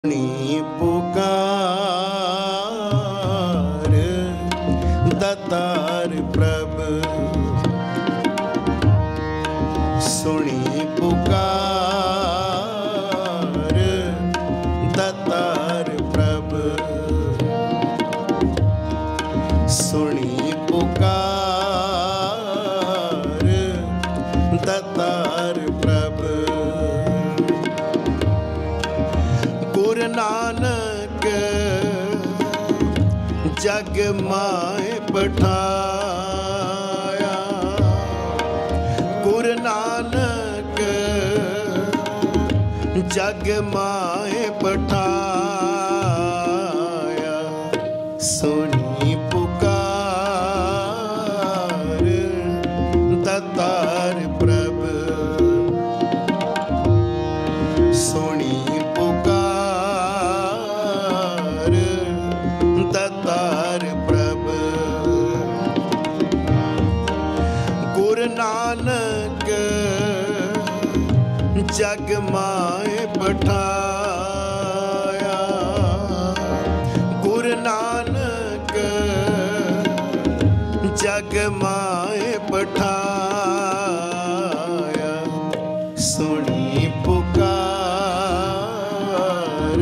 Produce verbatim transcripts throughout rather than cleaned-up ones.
सुनी पुकार दातार प्रभ, सुनी पुकार दातार प्रभ, सुनी पुकार दातार प्रभ। गुरु नानक जग माए पठाया, गुरु नानक जग माए पठाया। सुनी पुकार दातार प्रभ, सुनी पुकार दातार प्रभ। गुरु नानक जग माए पठाया, गुरु नानक जग माए पठाया। सुनी पुकार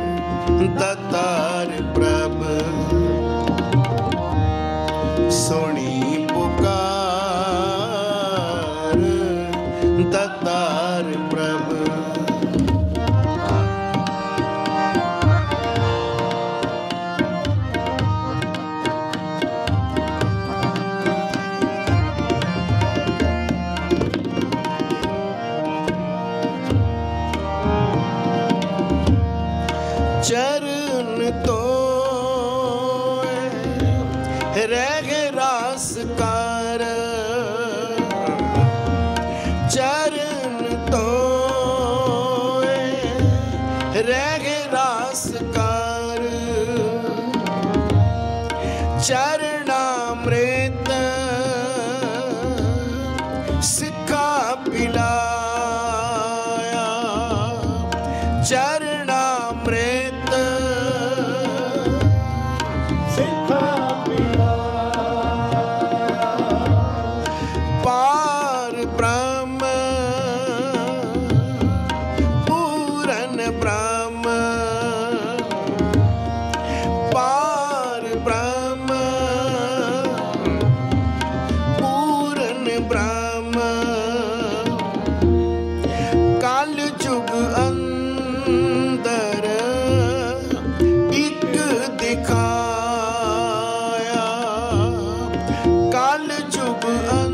दातार प्रभ, सुनी पुकार दातार प्रभ। चरण तो रह रास कार, चरण तो रह रास कार। चरणामृत सिखा पिलाया, चरणामृत सिखा पिलाया। पार ब्रह्म पूरन ब्रह्म, पार ब्रह्म पूरन ब्रह्म। कल जुग अंदर एक दिखाया, कल जुग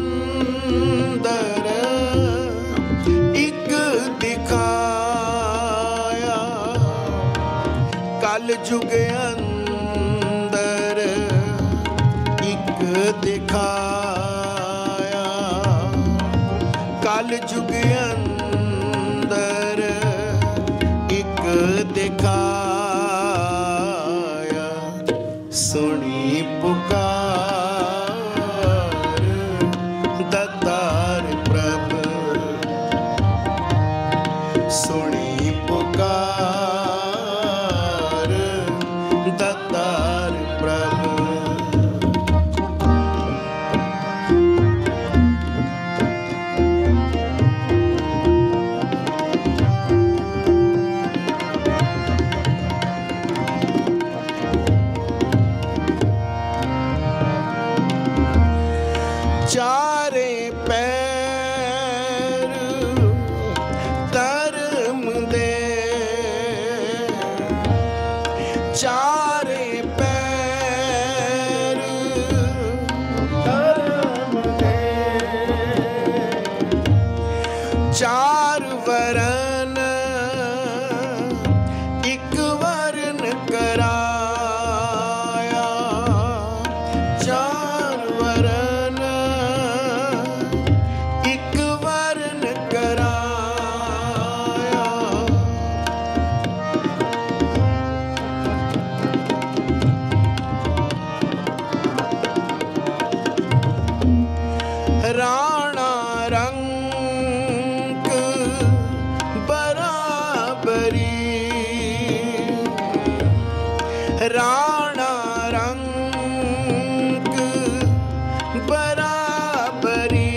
अंदर एक दिखाया। कल जुग अंदर एक दिखाया, कल जुग अंदर एक दिखाया। सुनी पुकार दातार प्रभ, सुनी पुकार दातार प्रभ। ਰਾਣਾ ਰੰਗ ਬਰਾਬਰੀ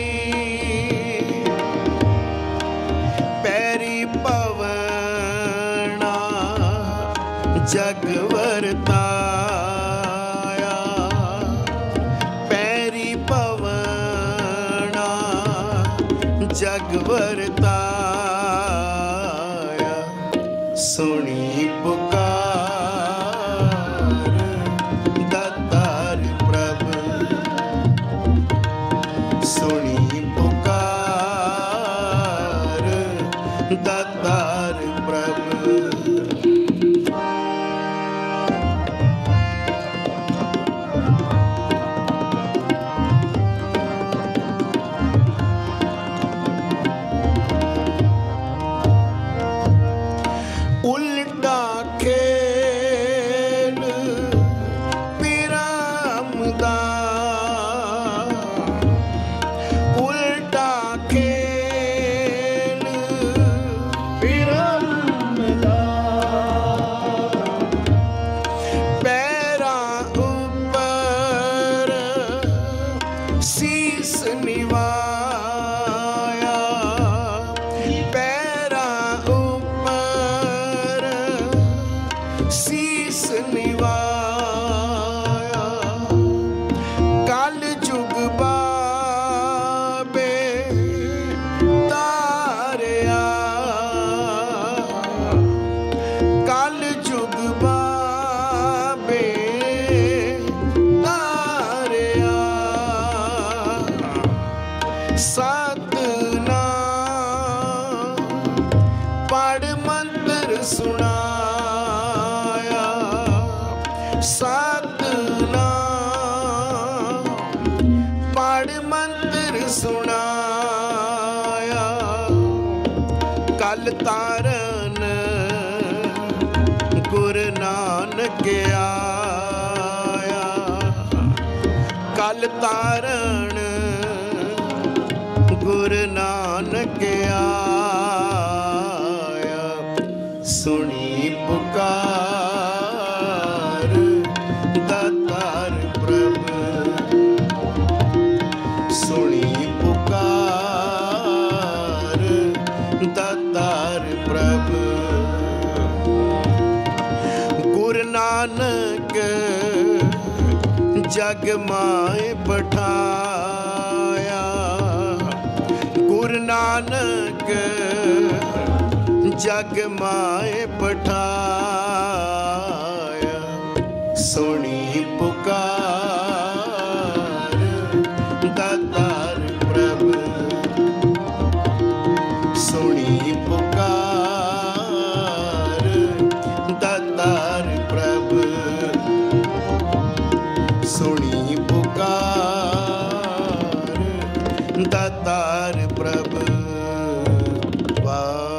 ਪੈਰੀ ਪਵਣਾ ਜਗ ਵਰਤਾਇਆ ਪੈਰੀ ਪਵਣਾ ਜਗ ਵਰਤਾਇਆ ਸੁਣੀ ਪੁਕਾਰ ਦਾਤਾਰ ਪ੍ਰਭ ਸੁਣੀ ਪੁਕਾਰ ਦਾਤਾਰ ਪ੍ਰਭ ਉਲਟਾ ਖੇਲ ਪਿਰਾਮ ਦਾ ਉਲਟਾ ਖੇਲ ਪਿਰਾਮ ਦਾ ਪੈਰਾਂ ਉੱਪਰ ਸੀਸ ਨਿਵਾਇਆ ਪੈਰਾਂ ਉੱਪਰ ਸੀਸ ਨਿਵਾਇਆ ਕਲ ਜੁਗ ਬਾਬੇ ਤਾਰਿਆ ਕਲ ਜੁਗ ਬਾਬੇ ਤਾਰਿਆ ਸਤਿਨਾਮ ਪੜ ਮੰਤਰ ਸੁਣਾਇਆ ਸਤਿਨਾਮ ਪੜ ਮੰਤਰ ਸੁਣਾਇਆ ਕਲ ਤਾਰਨ ਗੁਰ ਨਾਨਕ ਆਇਆ ਕਲ ਤਾਰਨ ਗੁਰ ਨਾਨਕ ਆਇਆ ਸੁਣੀ ਪੁਕਾਰ ਦਾਤਾਰ ਪ੍ਰਭ ਸੁਣੀ ਪੁਕਾਰ ਦਾਤਾਰ ਪ੍ਰਭ ਗੁਰ ਨਾਨਕ ਜਗ ਮਾਏ ਪਠਾਇਆ ਗੁਰ ਨਾਨਕ ਜਗ ਮਾਏ ਪਠਾਇਆ ਸੁਣੀ ਪੁਕਾਰ ਦਾਤਾਰ ਪ੍ਰਭ ਸੁਣੀ ਪੁਕਾਰ ਦਾਤਾਰ ਪ੍ਰਭ ਸੁਣੀ ਪੁਕਾਰ ਦਾਤਾਰ ਪ੍ਰਭ ਵਾ